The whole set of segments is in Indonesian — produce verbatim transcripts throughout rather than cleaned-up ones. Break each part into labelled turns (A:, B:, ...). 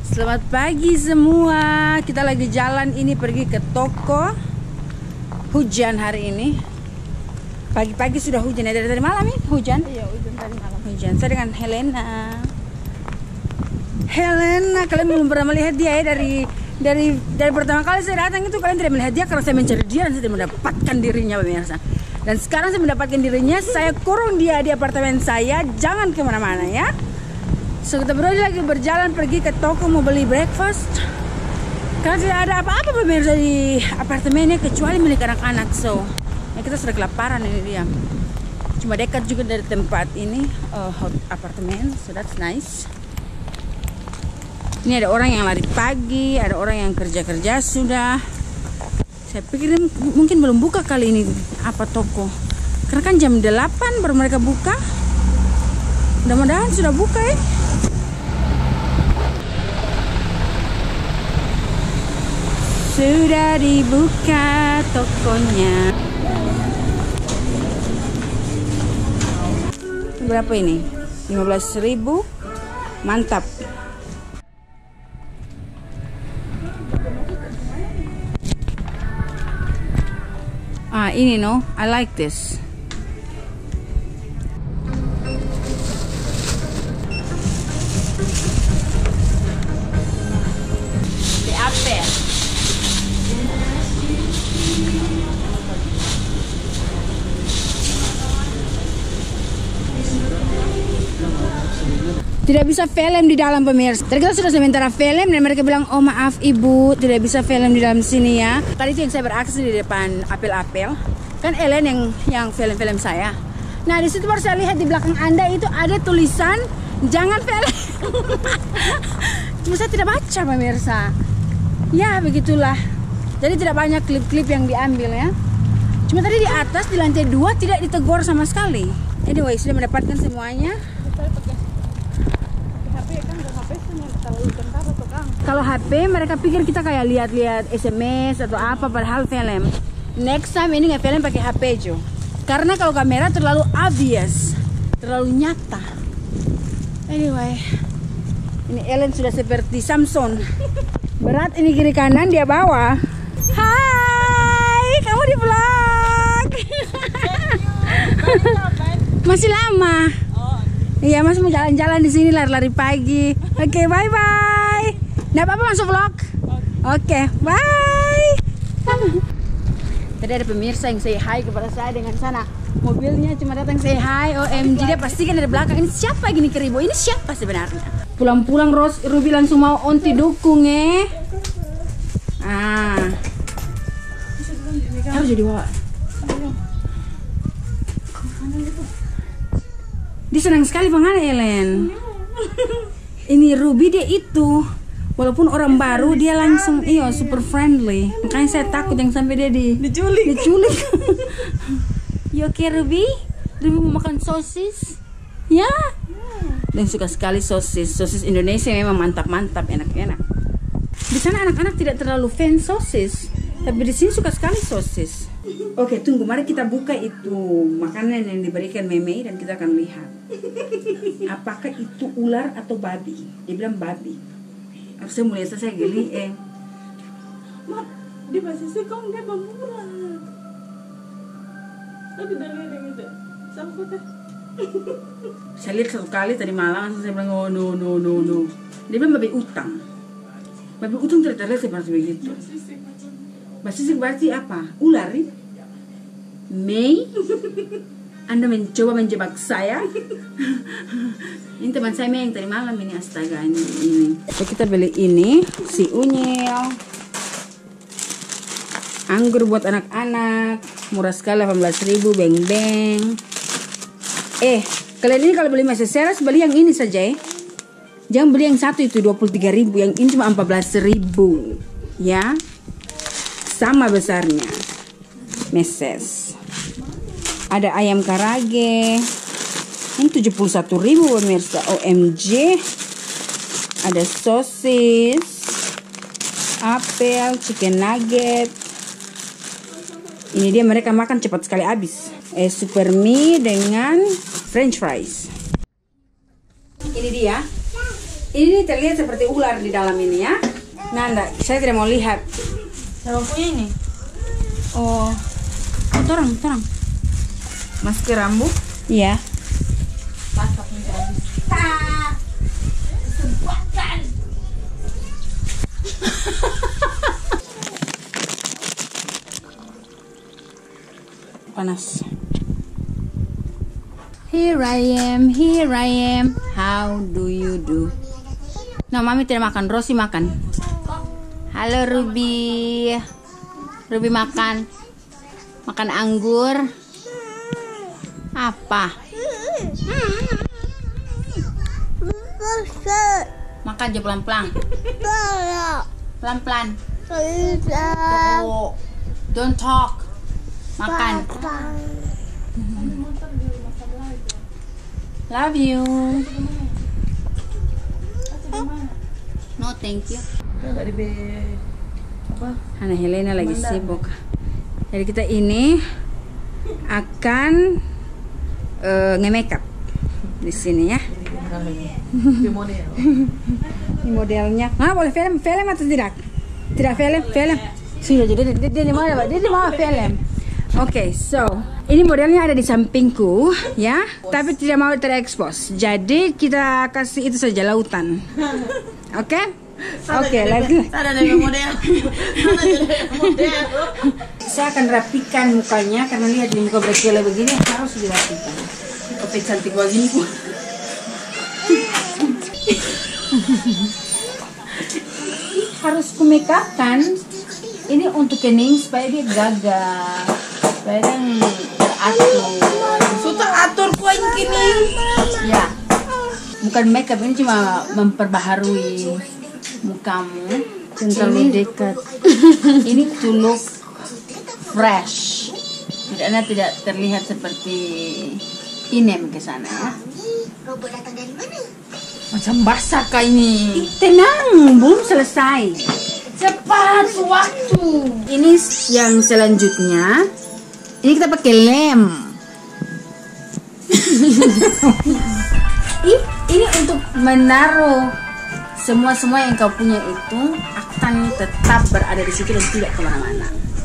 A: Selamat pagi semua. Kita lagi jalan ini pergi ke toko. Hujan hari ini. Pagi-pagi sudah hujan ya, dari tadi malam ini hujan.
B: Iya, hujan dari malam.
A: Hujan. Saya dengan Helena. Helena, kalian belum pernah melihat dia ya dari dari dari pertama kali saya datang itu kalian tidak melihat dia karena saya mencari dia dan saya tidak mendapatkan dirinya pemirsa. Dan sekarang saya mendapatkan dirinya, saya kurung dia di apartemen saya. Jangan kemana-mana ya. So kita berdua lagi berjalan pergi ke toko mau beli breakfast. Karena tidak ada apa-apa pemirsa di apartemennya kecuali milik anak-anak. So ya kita sudah kelaparan ini dia. Cuma dekat juga dari tempat ini uh, apartemen. So that's nice. Ini ada orang yang lari pagi, ada orang yang kerja-kerja sudah. Saya pikir mungkin belum buka kali ini apa toko. Karena kan jam delapan baru mereka buka. Mudah-mudahan sudah buka ya. Sudah dibuka tokonya. Berapa ini? lima belas ribu. Mantap. Ah, ini no, I like this. The apple. Tidak bisa film di dalam pemirsa. Tadi kita sudah sementara film dan mereka bilang, oh maaf ibu, tidak bisa film di dalam sini ya. Tadi itu yang saya beraksi di depan apel-apel. Kan Ellen yang yang film-film saya. Nah di situ baru saya lihat di belakang anda itu ada tulisan jangan film. Cuma saya tidak baca pemirsa. Ya begitulah. Jadi tidak banyak klip-klip yang diambil ya. Cuma tadi di atas di lantai dua tidak ditegur sama sekali. Anyway sudah mendapatkan semuanya. Kalau H P mereka pikir kita kayak lihat-lihat S M S atau apa padahal film. Next time ini nggak film pakai H P Jo. Karena kalau kamera terlalu obvious, terlalu nyata. Anyway, ini Ellen sudah seperti Samson. Berat ini kiri kanan dia bawa. Hai, kamu di vlog. Masih lama. Iya, Mas mau jalan-jalan di sini lari-lari pagi. Oke, okay, bye-bye. Nggak apa-apa masuk vlog. Oke, okay, bye. Tadi ada pemirsa yang say hi kepada saya dengan sana. Mobilnya cuma datang say hi. O M G, dia pastikan dari belakang. Ini siapa gini keribu? Ini siapa sebenarnya? Pulang-pulang Ros, Ruby langsung mau onti dukung eh. Ah. Harus jadi bawa. Dia senang sekali pengen Ellen. Ini Ruby dia itu, walaupun orang baru dia langsung iyo super friendly. Makanya saya takut yang sampai dia di diculik. Diculik. You okay Ruby? Ruby mau makan sosis? Ya. Dan suka sekali sosis. Sosis Indonesia memang mantap-mantap, enak-enak. Di sana anak-anak tidak terlalu fan sosis, tapi di sini suka sekali sosis. Oke, tunggu. Mari kita buka itu makanan yang diberikan Meme dan kita akan lihat apakah itu ular atau babi. Dia bilang babi. Harusnya mulai saya geli eh.
B: Mak, di posisi kong dia bermurah. Tapi dari yang itu, sama teh.
A: Saya lihat satu kali tadi malam, saya bilang oh no no no no. Dia bilang babi utang. Babi utang tidak terlihat seperti begitu. Basisik berarti apa? Ular nih? Mei? Anda mencoba menjebak saya? Ini teman saya Mei yang tadi malam ini, astaga ini. ini. So, kita beli ini, si unyil. Anggur buat anak-anak. Murah sekali delapan belas ribu, beng-beng. Eh, kalian ini kalau beli meseseras beli yang ini saja ya. Jangan beli yang satu itu dua puluh tiga ribu, yang ini cuma empat belas ribu. Ya. Sama besarnya meses. Ada ayam karage ini tujuh puluh satu ribu pemirsa. O M G. Ada sosis, apel, chicken nugget. Ini dia mereka makan cepat sekali habis. Eh super mie dengan french fries. Ini dia Ini terlihat seperti ular di dalam ini ya. Nah, enggak, saya tidak mau lihat.
B: Siapa punya ini?
A: Oh, oh torang, torang.
B: Masker rambut?
A: Iya.
B: Pasak nih habis.
A: Panas. Here I am, here I am. How do you do? Nah, Mami tidak makan, Rosi makan. Halo Ruby. Ruby makan. Makan anggur. Apa? Makan aja pelan-pelan. Pelan-pelan. Oh, don't talk. Makan. Love you. No, thank you.
B: Dari be apa?
A: Hana Helena lagi sibuk. Jadi kita ini akan uh, nge-makeup di sini ya.
B: Di model.
A: Ini modelnya. Nah, boleh film, film atau tidak? Tidak film, film. Sudah jadi dia dia mau apa? Dia mau film. Oke, okay, so ini modelnya ada di sampingku, ya, tapi tidak mau terekspos. Jadi kita kasih itu saja lautan. Oke, okay? oke, okay, lagi.
B: Ada dari model. Ada dari model.
A: Saya akan rapikan mukanya karena lihat di muka berkele begini harus dirapikan.
B: Kopi cantik begini pun.
A: Harus ku make up kan. Ini untuk kening supaya dia gagah, supaya dia teratur.
B: Sudah atur kuah kini.
A: Ya, bukan make up, ini cuma memperbaharui mukamu. Jangan terlalu dekat. Ini to look fresh. Tidak, tidak terlihat seperti inem ke sana ya.
C: Robot datang dari mana?
B: Macam basah kah ini?
A: Tenang, belum selesai.
B: Cepat waktu.
A: Ini yang selanjutnya. Ini kita pakai lem. Ih, ini untuk menaruh semua-semua yang kau punya itu akan tetap berada di situ dan tidak kemana-mana.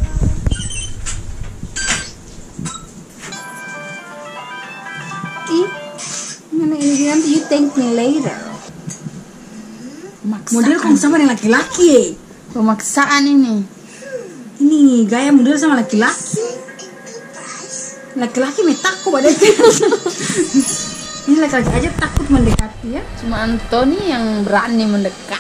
A: Ih, mana ini nanti you thank me later.
B: Maksaan.
A: Model kamu sama dengan laki-laki ya?
B: Pemaksaan ini.
A: Ini gaya model sama laki-laki. Laki-laki me takut badannya. Ini laki-laki aja takut mendekati ya.
B: Cuma Anthony yang berani mendekat.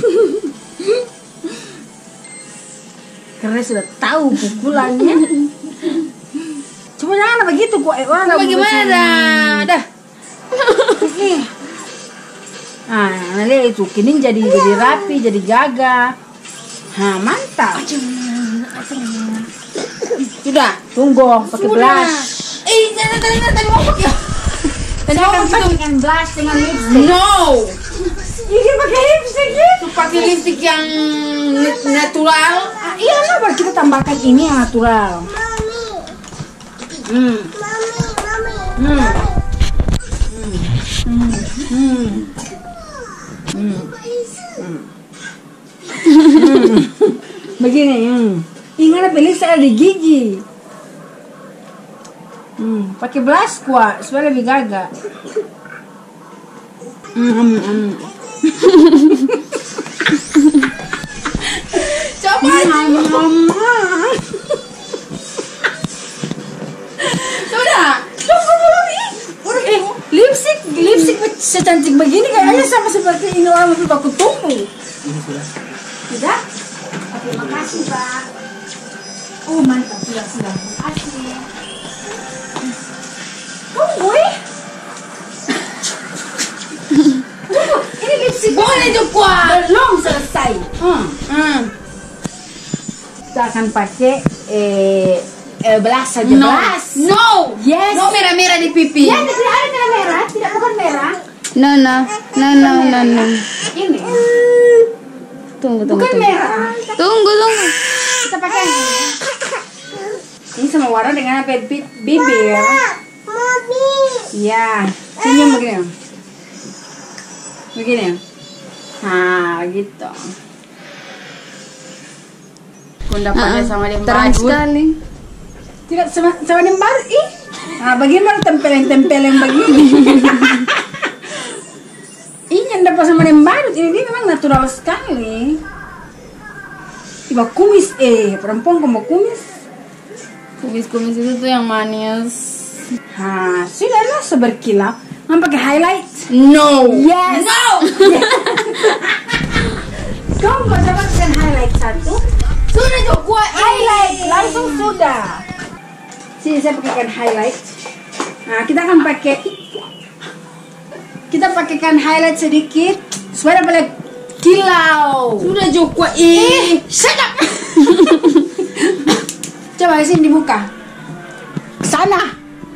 A: Karena sudah tahu pukulannya. Cuma jangan begitu kok orang nggak
B: Bagaimana? Dah.
A: Ah, nah lihat itu kini jadi jadi rapi, jadi gagah. Nah, mantap. Sudah, tunggu pakai blush.
B: Eh, jangan tadi tadi mau pakai.
A: Tadi akan pakai dengan blush dengan lipstick.
B: No.
A: Ini pakai lipstick ya?
B: Tuh pakai lipstick yang natural.
A: Ah, iya lah, baru kita tambahkan ini yang natural. Hmm. Hmm. Hmm. Hmm. Hmm. Hmm. Begini, hmm. Ingat pilih saya di gigi. Hmm, pakai blush kuat supaya lebih gagah. Hmm, hmm, hmm.
B: Coba. Sudah. Tunggu dulu nih.
A: Eh, lipstick, lipstick secantik begini kayaknya sama seperti ini orang mau aku tunggu.
B: Ini sudah.
A: Sudah? Oke, makasih Pak. Oh mantap, sudah sudah. Makasih. Tunggu eh. Tunggu, ini lipstick
B: Boleh juga.
A: belum selesai. Hmm.
B: Hmm.
A: Kita akan pakai eh, eh belas saja
B: No.
A: belas.
B: No.
A: Yes.
B: No merah-merah di pipi.
A: Ya, tidak ada merah merah, tidak bukan merah.
B: No, no. No, no, no, no.
A: Ini
B: Tunggu, tunggu,
A: bukan
B: tunggu.
A: merah.
B: Tunggu, tunggu.
A: Kita pakai ini. Ini sama warna dengan apa? Bi- bibir. Iya, senyum begini. Begini. Nah, gitu. Pendapatnya
B: Uh-uh.
A: sama dia
B: Terang sekali.
A: Tidak sama, sama dia baru. Ih. Nah, bagaimana tempeleng-tempeleng begini? Ini yang dapat sama dia baru. Ini dia memang natural sekali. Tiba kumis eh, perempuan kok mau kumis.
B: Kumis-kumis itu tuh yang manis.
A: Nah, sudahlah seberkilau. Nggak pakai highlight?
B: No.
A: Yes.
B: No.
A: Kau nggak dapatkan highlight satu?
B: Sudah tuh kuat.
A: Highlight langsung sudah. Sini saya pakaikan highlight. Nah, kita akan pakai. Kita pakaikan highlight sedikit supaya dapat kilau.
B: Sudah tuh kuat. Eh, shut up.
A: Coba sini dibuka. Sana.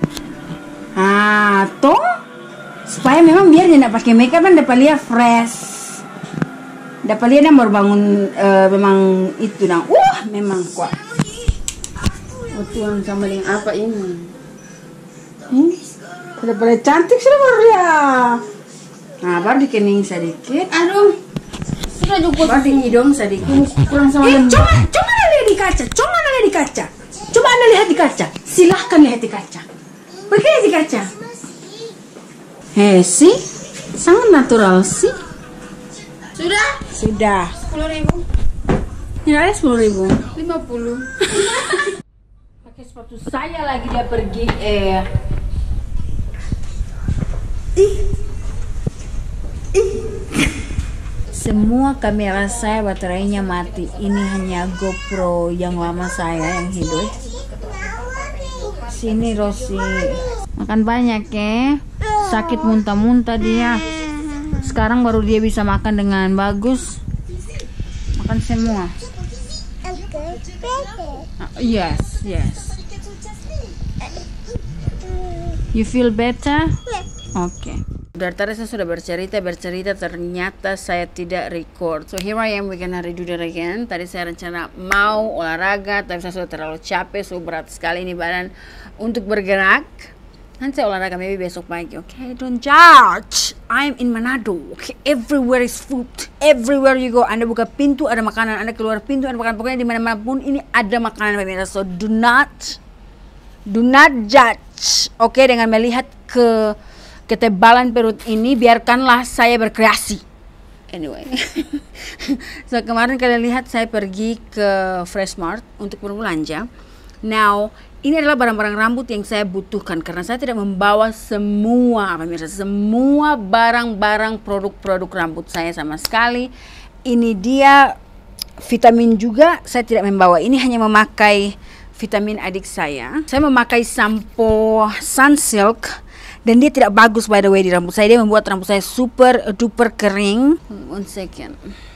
A: Ah, toh supaya memang biar dia tidak pakai makeup kan dapat lihat fresh. Dapat lihat dia baru bangun uh, memang itu nang. Wah, memang kuat.
B: Oh Tuhan, sama dengan apa ini?
A: Hmm? Udah pada cantik sudah baru dia. Nah, baru dikening sedikit.
B: Aduh. Sudah tuh kuat.
A: Baru di hidung sedikit.
B: Kurang sama
A: Eh,
B: dengan.
A: coba, coba anda lihat di kaca. Coba anda lihat di kaca. Coba anda lihat di kaca. Silahkan lihat di kaca. Pergi lihat di kaca. Hei, sih, sangat natural sih.
B: Sudah.
A: Sudah.
B: Sepuluh ribu.
A: Ini ada sepuluh ribu.
B: Lima puluh.
A: Pakai sepatu saya lagi dia pergi. Eh. Ih. Ih. Semua kamera saya baterainya mati. Ini hanya GoPro yang lama saya yang hidup. Sini Rosi. Makan banyak ya. Sakit muntah-muntah dia. Sekarang baru dia bisa makan dengan bagus. Makan semua. Uh, yes, yes. You feel better? Oke. Okay. Dari tadi saya sudah bercerita, bercerita ternyata saya tidak record. So here I am, we gonna redo that again. Tadi saya rencana mau olahraga, tapi saya sudah terlalu capek, so berat sekali ini badan untuk bergerak. Nanti saya olahraga maybe besok pagi, okay? Don't judge. I'm in Manado, okay? Everywhere is food. Everywhere you go, Anda buka pintu ada makanan, Anda keluar pintu ada makanan. Pokoknya di mana-mana pun ini ada makanan pemirsa. So do not, do not judge, okay? Dengan melihat ke ketebalan perut ini, biarkanlah saya berkreasi. Anyway, so kemarin kalian lihat saya pergi ke Freshmart untuk berbelanja. Now, ini adalah barang-barang rambut yang saya butuhkan karena saya tidak membawa semua, pemirsa, semua barang-barang produk-produk rambut saya sama sekali. Ini dia vitamin juga saya tidak membawa. Ini hanya memakai vitamin adik saya. Saya memakai sampo Sunsilk dan dia tidak bagus by the way di rambut saya. Dia membuat rambut saya super duper kering. One second.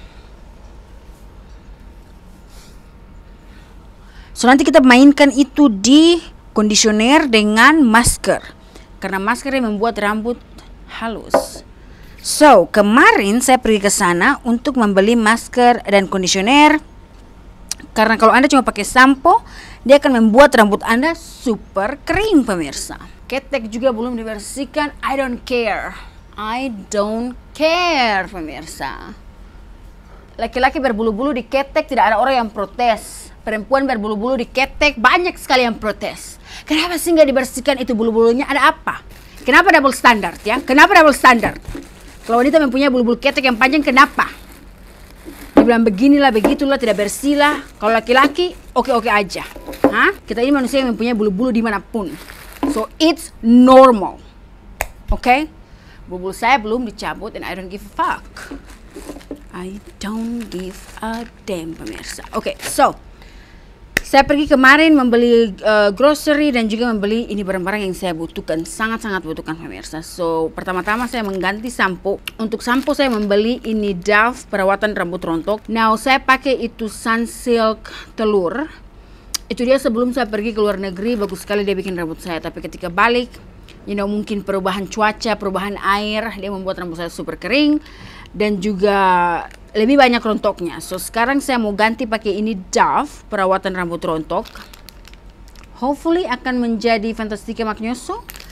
A: So nanti kita mainkan itu di kondisioner dengan masker. Karena masker yang membuat rambut halus. So kemarin saya pergi ke sana untuk membeli masker dan kondisioner. Karena kalau Anda cuma pakai sampo, dia akan membuat rambut Anda super kering pemirsa. Ketek juga belum dibersihkan. I don't care. I don't care pemirsa. Laki-laki berbulu-bulu di ketek tidak ada orang yang protes. Perempuan berbulu-bulu di ketek banyak sekali yang protes. Kenapa sih nggak dibersihkan itu bulu-bulunya? Ada apa? Kenapa double standard ya? Kenapa double standard? Kalau wanita mempunyai bulu-bulu ketek yang panjang, kenapa? Dibilang beginilah, begitulah, tidak bersih lah. Kalau laki-laki, oke-oke aja. Hah? Kita ini manusia yang mempunyai bulu-bulu dimanapun. So it's normal. Oke? Okay? Bulu-bulu saya belum dicabut and I don't give a fuck. I don't give a damn pemirsa. Oke, okay, so saya pergi kemarin membeli uh, grocery dan juga membeli ini barang-barang yang saya butuhkan, sangat-sangat butuhkan pemirsa. So pertama-tama saya mengganti sampo. Untuk sampo saya membeli ini Dove perawatan rambut rontok. Now saya pakai itu Sunsilk telur. Itu dia sebelum saya pergi ke luar negeri, bagus sekali dia bikin rambut saya. Tapi ketika balik, you know, mungkin perubahan cuaca, perubahan air, dia membuat rambut saya super kering dan juga lebih banyak rontoknya. So sekarang saya mau ganti pakai ini Dove perawatan rambut rontok. Hopefully akan menjadi Fantastica Magnoso.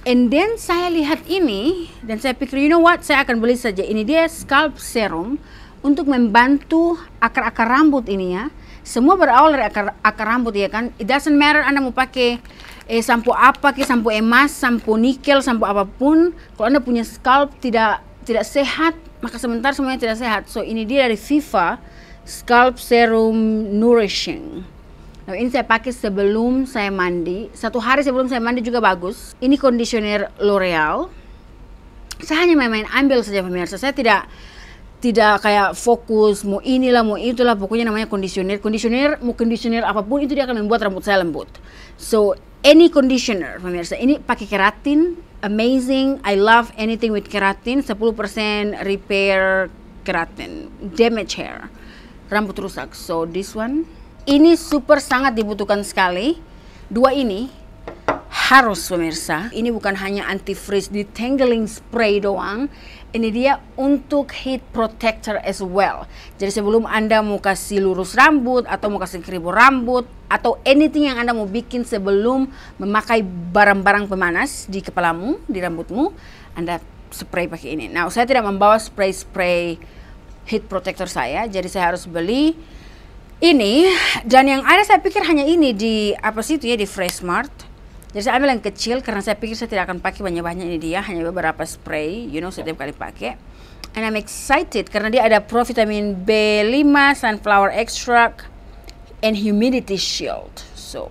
A: And then saya lihat ini dan saya pikir, you know what, saya akan beli saja. Ini dia scalp serum untuk membantu akar-akar rambut ini ya. Semua berawal dari akar, akar rambut ya kan. It doesn't matter Anda mau pakai eh, sampo apa, ke sampo emas, sampo nikel, sampo apapun. Kalau Anda punya scalp tidak tidak sehat, maka sebentar semuanya tidak sehat. So ini dia dari Viva Scalp Serum Nourishing. Nah, ini saya pakai sebelum saya mandi. Satu hari sebelum saya mandi juga bagus. Ini conditioner L'Oreal. Saya hanya main-main ambil saja pemirsa. Saya tidak tidak kayak fokus mau inilah mau itulah. Pokoknya namanya conditioner. Conditioner mau conditioner apapun itu dia akan membuat rambut saya lembut. So any conditioner pemirsa. Ini pakai keratin. Amazing. I love anything with keratin. sepuluh persen repair keratin. Damage hair. Rambut rusak. So this one. Ini super sangat dibutuhkan sekali. Dua ini harus pemirsa. Ini bukan hanya anti-freeze detangling spray doang. Ini dia untuk heat protector as well. Jadi sebelum Anda mau kasih lurus rambut atau mau kasih keribu rambut atau anything yang Anda mau bikin sebelum memakai barang-barang pemanas di kepalamu, di rambutmu, Anda spray pakai ini. Nah, saya tidak membawa spray-spray heat protector saya, jadi saya harus beli ini, dan yang ada saya pikir hanya ini di apa sih itu ya, di Freshmart. Jadi saya ambil yang kecil karena saya pikir saya tidak akan pakai banyak-banyak. Ini dia hanya beberapa spray, you know, setiap kali pakai. And I'm excited karena dia ada provitamin B lima, sunflower extract, and humidity shield. So,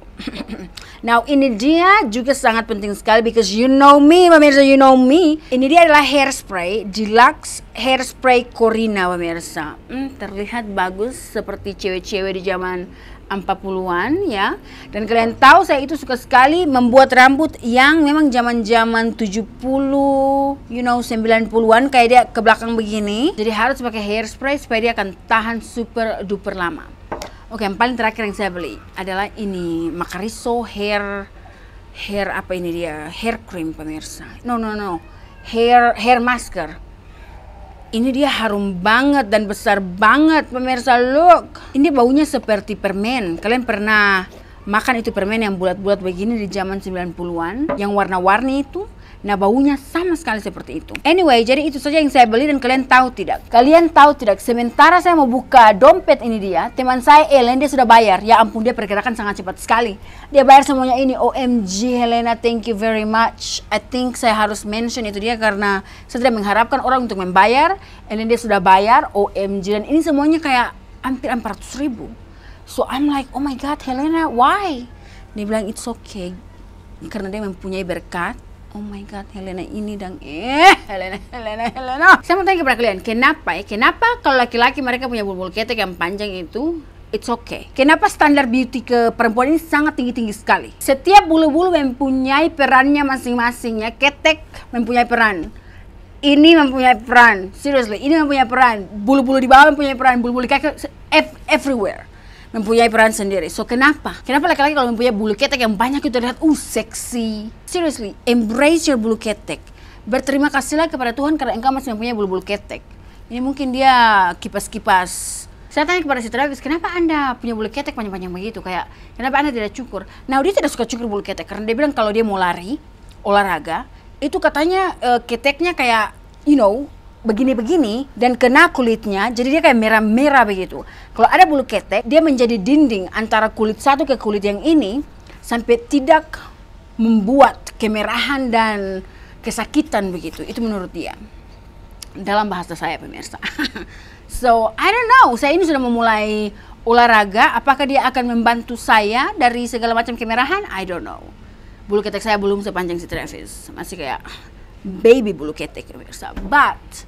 A: now ini dia juga sangat penting sekali because you know me, pemirsa, you know me. Ini dia adalah hairspray, Deluxe Hairspray Corina, pemirsa. Hmm, terlihat bagus seperti cewek-cewek di zaman empat puluhan ya. Dan kalian tahu saya itu suka sekali membuat rambut yang memang zaman-zaman tujuh puluh, you know, sembilan puluhan kayak dia ke belakang begini. Jadi harus pakai hairspray supaya dia akan tahan super duper lama. Oke, yang paling terakhir yang saya beli adalah ini Macariso hair hair apa ini dia? Hair cream pemirsa. No, no, no. Hair hair masker. Ini dia harum banget dan besar banget pemirsa, look. Ini baunya seperti permen. Kalian pernah makan itu permen yang bulat-bulat begini di zaman sembilan puluhan, yang warna-warni itu? Nah, baunya sama sekali seperti itu. Anyway, jadi itu saja yang saya beli dan kalian tahu tidak? Kalian tahu tidak? Sementara saya mau buka dompet ini dia, teman saya Ellen dia sudah bayar. Ya ampun, dia pergerakan sangat cepat sekali. Dia bayar semuanya ini. O M G Helena, thank you very much. I think saya harus mention itu dia karena saya tidak mengharapkan orang untuk membayar. Ellen dia sudah bayar. O M G, dan ini semuanya kayak hampir empat ratus ribu. So I'm like, oh my god Helena, why? Dia bilang it's okay karena dia mempunyai berkat. Oh my god, Helena ini dan eh Helena, Helena, Helena. Saya mau tanya kepada kalian, kenapa ya? Kenapa kalau laki-laki mereka punya bulu-bulu ketek yang panjang itu, it's okay. Kenapa standar beauty ke perempuan ini sangat tinggi-tinggi sekali? Setiap bulu-bulu mempunyai perannya masing-masing ya. Ketek mempunyai peran. Ini mempunyai peran. Seriously, ini mempunyai peran. Bulu-bulu di bawah mempunyai peran. Bulu-bulu di kaki everywhere mempunyai peran sendiri. So kenapa? Kenapa laki-laki kalau mempunyai bulu ketek yang banyak itu terlihat uh seksi? Seriously, embrace your bulu ketek. Berterima kasihlah kepada Tuhan karena engkau masih mempunyai bulu-bulu ketek. Ini mungkin dia kipas-kipas. Saya tanya kepada si Travis, kenapa Anda punya bulu ketek panjang-panjang begitu? Kayak kenapa Anda tidak cukur? Nah, dia tidak suka cukur bulu ketek karena dia bilang kalau dia mau lari, olahraga, itu katanya uh, keteknya kayak you know begini-begini dan kena kulitnya, jadi dia kayak merah-merah begitu. Kalau ada bulu ketek, dia menjadi dinding antara kulit satu ke kulit yang ini sampai tidak membuat kemerahan dan kesakitan begitu. Itu menurut dia. Dalam bahasa saya pemirsa. So, I don't know. Saya ini sudah memulai olahraga. Apakah dia akan membantu saya dari segala macam kemerahan? I don't know. Bulu ketek saya belum sepanjang si Travis. Masih kayak baby bulu ketek pemirsa. But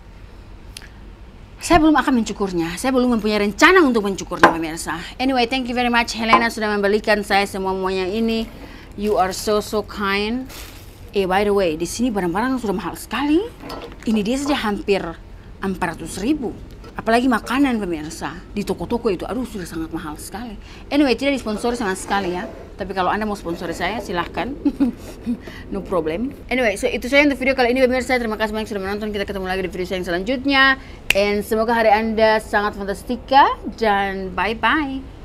A: saya belum akan mencukurnya. Saya belum mempunyai rencana untuk mencukurnya pemirsa. Anyway, thank you very much Helena sudah membelikan saya semua-muanya ini. You are so so kind. Eh, by the way, di sini barang-barang sudah mahal sekali. Ini dia saja hampir empat ratus ribu. Apalagi makanan pemirsa di toko-toko itu, aduh sudah sangat mahal sekali. Anyway, tidak disponsori sama sekali ya. Tapi kalau Anda mau sponsori saya, silahkan. No problem. Anyway, so itu saja untuk video kali ini pemirsa. Terima kasih banyak sudah menonton. Kita ketemu lagi di video saya yang selanjutnya. And semoga hari Anda sangat fantastika. Dan bye-bye.